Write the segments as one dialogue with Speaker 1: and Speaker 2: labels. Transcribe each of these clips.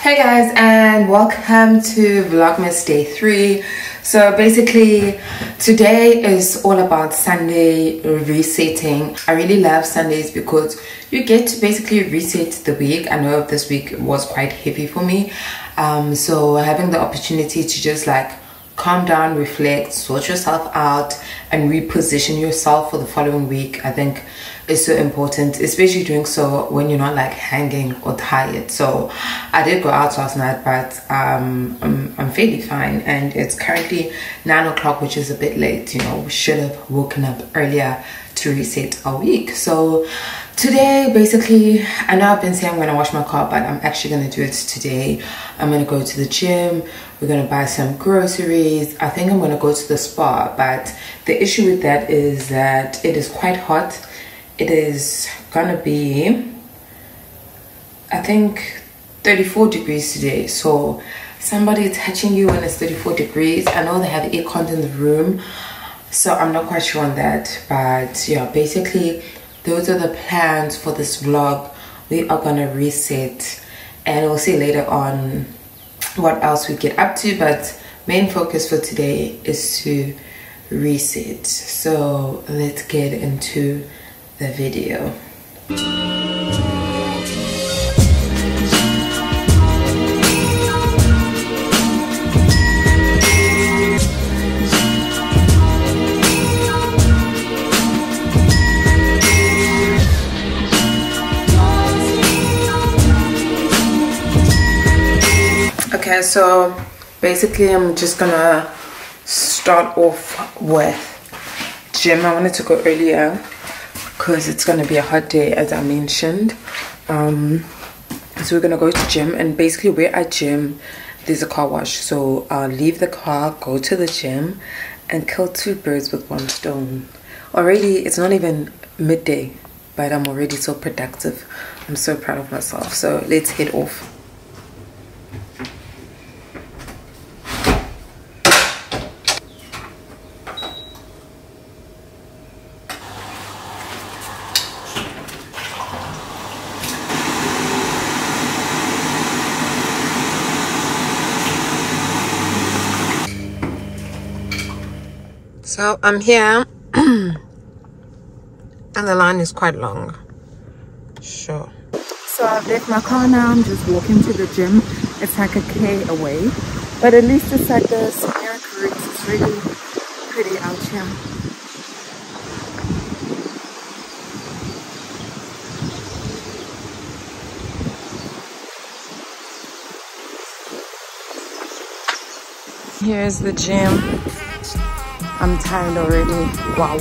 Speaker 1: Hey guys, and welcome to Vlogmas Day 3. So basically today is all about Sunday resetting. I really love Sundays because you get to basically reset the week. I know this week was quite heavy for me, so having the opportunity to just like calm down, reflect, sort yourself out and reposition yourself for the following week, I think is so important, especially doing so when you're not like hanging or tired. So I did go out last night, but I'm fairly fine, and it's currently 9 o'clock, which is a bit late. You know, we should have woken up earlier to reset our week. So today, basically, I know I've been saying I'm gonna wash my car, but I'm actually gonna do it today. I'm gonna go to the gym, we're gonna buy some groceries. I think I'm gonna go to the spa, but the issue with that is that it is quite hot. It is gonna be, I think, 34 degrees today. So somebody touching you when it's 34 degrees. I know they have aircon in the room, so I'm not quite sure on that. But yeah, basically those are the plans for this vlog. We are gonna reset, and we'll see later on what else we get up to, but main focus for today is to reset. So let's get into the video. Okay, so basically I'm just gonna start off with gym. I wanted to go earlier because it's gonna be a hot day, as I mentioned. So we're gonna go to gym, and basically where I gym there's a car wash, so I'll leave the car, go to the gym, and kill two birds with one stone. Already it's not even midday, but I'm already so productive. I'm so proud of myself. So let's head off. So I'm here and the line is quite long. Sure. So I've left my car now. I'm just walking to the gym. It's like a K away, but at least it's like the Sierra Creeks. It's really pretty out here. Here's the gym. I'm tired already. Wow.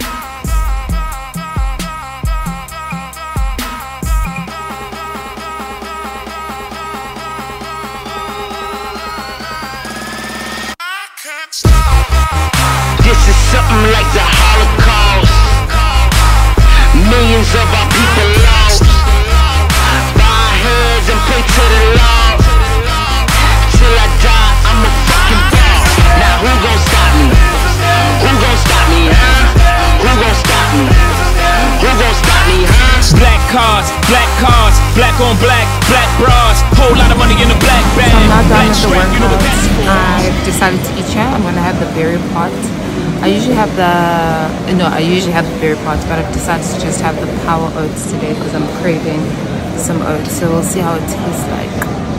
Speaker 2: This is something like the Holocaust. Millions of our people lost. Bow our heads and pray to the Lord. Till I die, I'm a fucking boss. Now who gon' stop me? Who gon' stop me, huh? Who gon' stop me? Who gon' stop me, huh?
Speaker 3: Black cars, black on black, black bras. Whole lot of money in the black bag.
Speaker 1: So I'm not done with the workout. I've decided to eat here. I'm gonna have the berry pot. I usually have the berry pot, but I've decided to just have the power oats today because I'm craving some oats. So we'll see how it tastes like.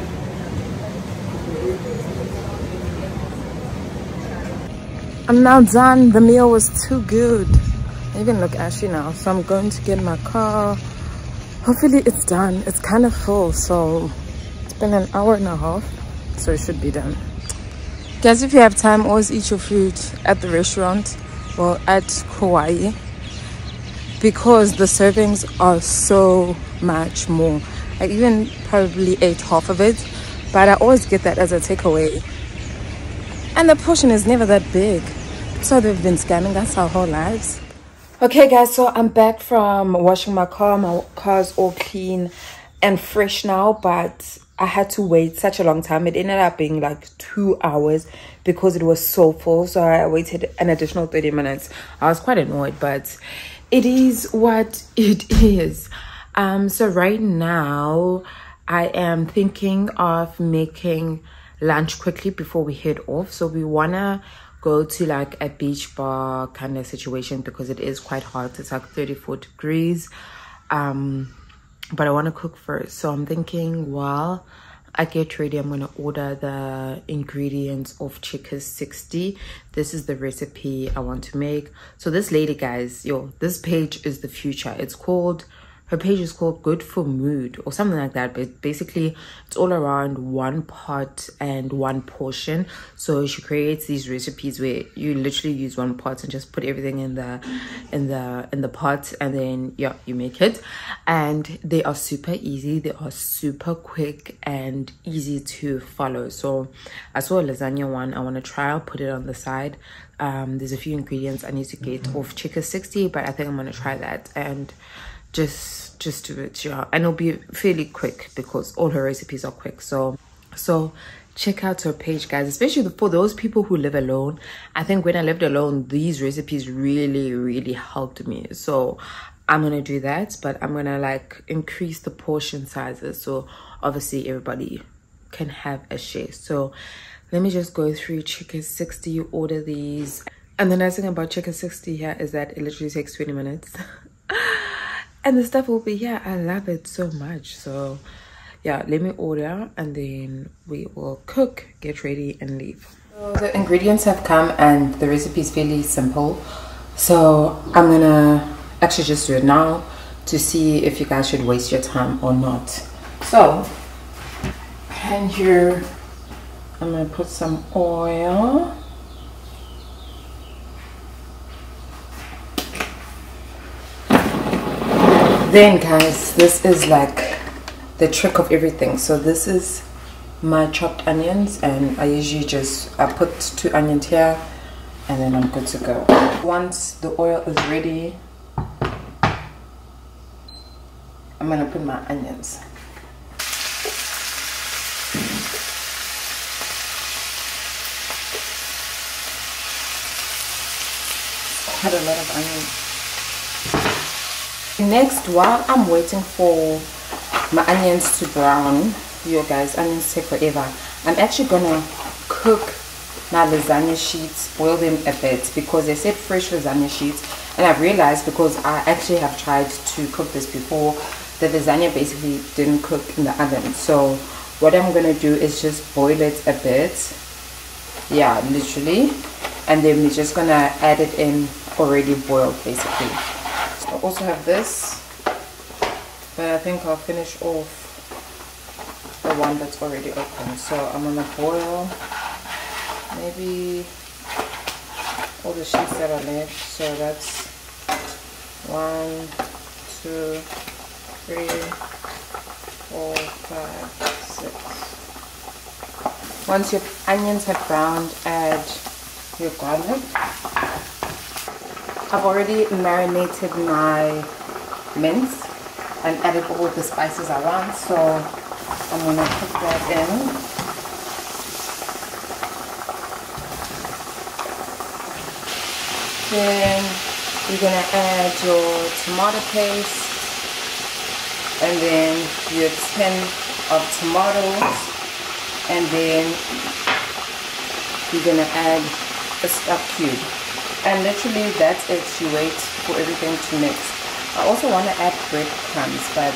Speaker 1: I'm now done. The meal was too good. I even look ashy now, so I'm going to get in my car. Hopefully it's done. It's kind of full, so it's been an hour and a half, so it should be done. Guys, if you have time, always eat your food at the restaurant or at Kauai, because the servings are so much more. I even probably ate half of it, but I always get that as a takeaway, and the portion is never that big. So they've been scamming us our whole lives. Okay guys, so I'm back from washing my car. My car's all clean and fresh now, but I had to wait such a long time. It ended up being like 2 hours because it was so full, so I waited an additional 30 minutes. I was quite annoyed, but it is what it is. So right now I am thinking of making lunch quickly before we head off. So we wanna go to like a beach bar kind of situation because it is quite hot. It's like 34 degrees. But I want to cook first. So I'm thinking while I get ready, I'm going to order the ingredients of Chica 60. This is the recipe I want to make. So this lady, guys, this page is the future. Her page is called Good for Mood or something like that, but basically it's all around one pot and one portion. So she creates these recipes where you literally use one pot and just put everything in the pot, and then yeah, you make it. And they are super easy, they are super quick and easy to follow. So I saw a lasagna one I want to try. I'll put it on the side. There's a few ingredients I need to get off Chica 60, but I think I'm going to try that and just do it, yeah. And it'll be fairly quick because all her recipes are quick. So check out her page, guys, especially for those people who live alone. I think when I lived alone, these recipes really helped me. So I'm gonna do that, but I'm gonna like increase the portion sizes so obviously everybody can have a share. So let me just go through Chica 60. You order these, and the nice thing about Chica 60 here is that it literally takes 20 minutes and the stuff will be here. I love it so much. So yeah, let me order and then we will cook, get ready and leave. So the ingredients have come and the recipe is fairly simple. So I'm gonna actually just do it now to see if you guys should waste your time or not. So and here I'm gonna put some oil. Then guys, this is like the trick of everything. So this is my chopped onions, and I usually I put 2 onions here and then I'm good to go. Once the oil is ready, I'm gonna put my onions. Quite a lot of onions. Next, while I'm waiting for my onions to brown, you guys, onions take forever, I'm actually gonna cook my lasagna sheets, boil them a bit because they said fresh lasagna sheets, and I've realized because I actually have tried to cook this before, the lasagna basically didn't cook in the oven. So what I'm gonna do is just boil it a bit, yeah, literally, and then we're just gonna add it in already boiled basically. I also have this, but I think I'll finish off the one that's already open. So I'm gonna boil maybe all the sheets that are left. So that's 1, 2, 3, 4, 5, 6. Once your onions have browned, add your garlic. I've already marinated my mince and added all the spices I want, so I'm gonna put that in. Then you're gonna add your tomato paste and then your tin of tomatoes, and then you're gonna add a stock cube. And literally that's it. You wait for everything to mix. I also want to add breadcrumbs, but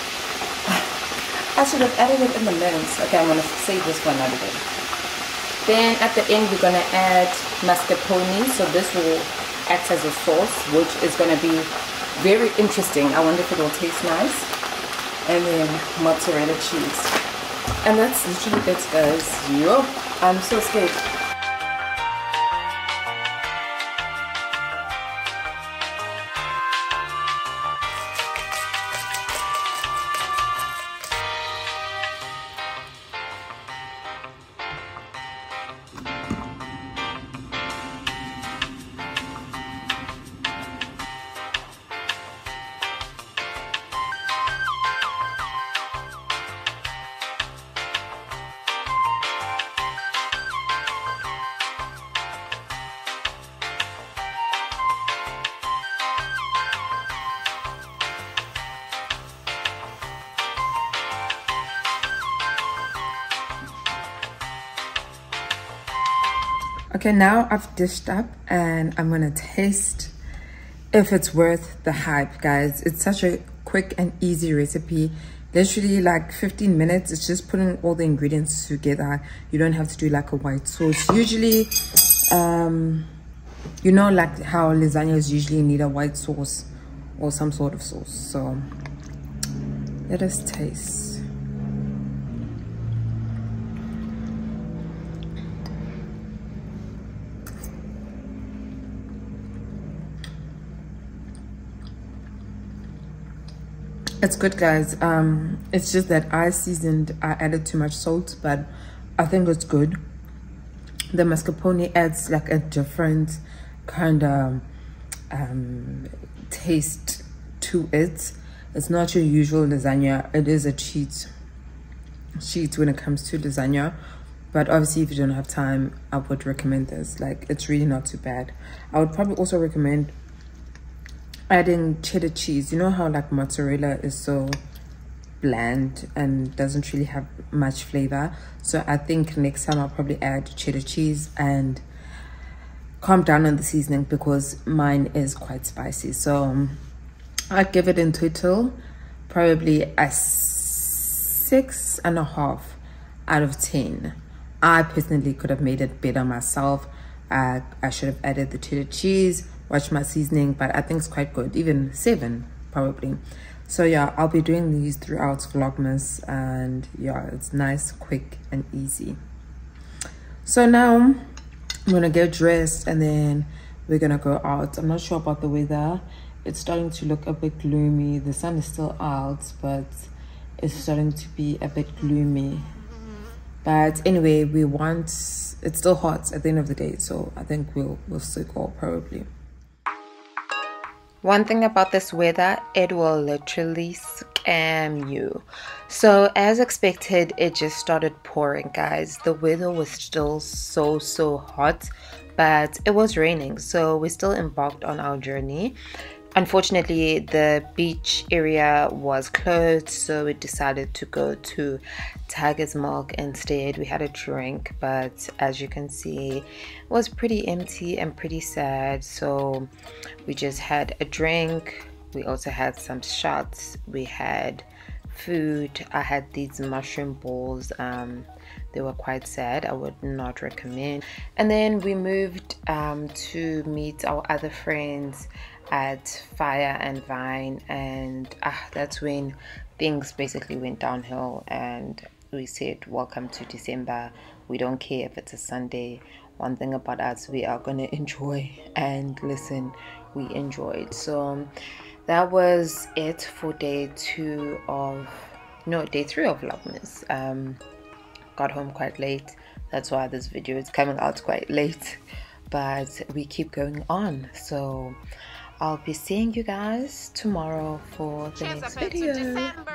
Speaker 1: I should have added it in the mince. Okay, I'm going to save this for another day. Then at the end we're going to add mascarpone. So this will act as a sauce, which is going to be very interesting. I wonder if it will taste nice. And then mozzarella cheese. And that's literally it, guys. Yup, I'm so scared. Okay, now I've dished up and I'm gonna taste if it's worth the hype, guys. It's such a quick and easy recipe, literally like 15 minutes. It's just putting all the ingredients together. You don't have to do like a white sauce. Usually you know, like how lasagnas usually need a white sauce or some sort of sauce. So let us taste. It's good, guys. It's just that I added too much salt, but I think it's good. The mascarpone adds like a different kind of taste to it. It's not your usual lasagna. It is a cheat when it comes to lasagna, but obviously if you don't have time, I would recommend this. Like, it's really not too bad. I would probably also recommend adding cheddar cheese. You know how like mozzarella is so bland and doesn't really have much flavor, so I think next time I'll probably add cheddar cheese and calm down on the seasoning because mine is quite spicy. So I'd give it in total probably a 6.5 out of 10. I personally could have made it better myself. I should have added the cheddar cheese, watch my seasoning, but I think it's quite good. Even 7 probably. So yeah, I'll be doing these throughout Vlogmas, and yeah, it's nice, quick and easy. So now I'm gonna get dressed and then we're gonna go out. I'm not sure about the weather. It's starting to look a bit gloomy. The sun is still out, but it's starting to be a bit gloomy. But anyway, it's still hot at the end of the day, so I think we'll still go probably. One thing about this weather, it will literally scam you. So as expected, it just started pouring, guys. The weather was still so hot, but it was raining, so we still embarked on our journey. Unfortunately, the beach area was closed, so we decided to go to Tiger's Milk instead. We had a drink, but as you can see, it was pretty empty and pretty sad. So we just had a drink. We also had some shots. We had food. I had these mushroom balls. They were quite sad. I would not recommend. And then we moved to meet our other friends at Fire and Vine, and that's when things basically went downhill, and we said welcome to December. We don't care if it's a Sunday. One thing about us, we are gonna enjoy, and listen, we enjoyed. So that was it for day 3 of Vlogmas. Got home quite late, that's why this video is coming out quite late, but we keep going on. So I'll be seeing you guys tomorrow for the next video.